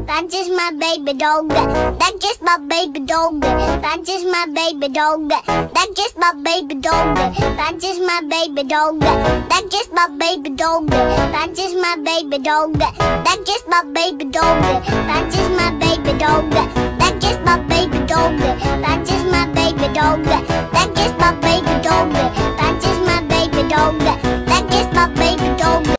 That's just my baby dog. That's just my baby dog. That's just my baby dog. That's just my baby dog. That's just my baby dog. That's just my baby dog. That's just my baby dog. That's just my baby dog. That's just my baby dog. That's just my baby dog. That's just my baby dog.